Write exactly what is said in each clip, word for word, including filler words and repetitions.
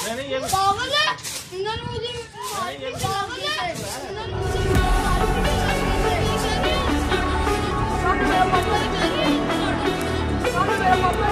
पागल है इन्होंने मुझे पागल है इन्होंने मुझे मेरा पापा मेरा पापा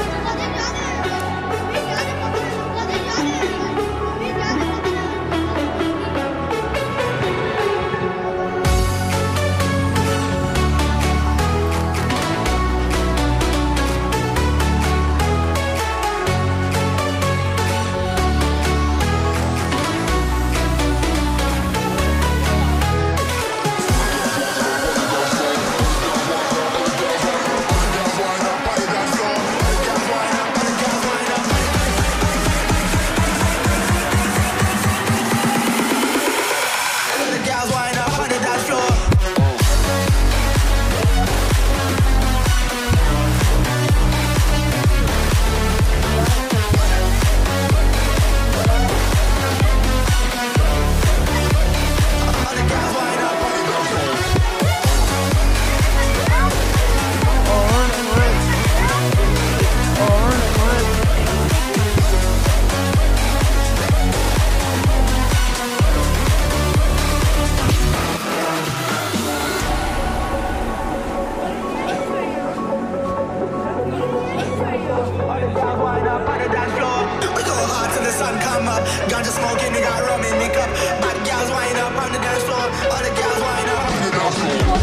Ganja smoking, we got rum in the cup. Bad girls wind up on the dance floor. All the girls wind up on the dance floor.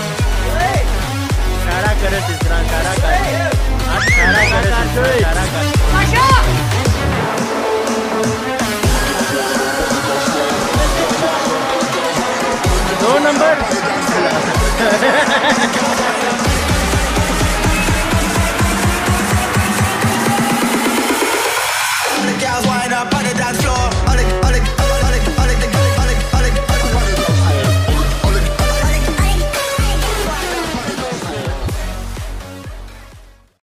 Cara cara tisra, cara cara. Cara cara tisra, cara cara.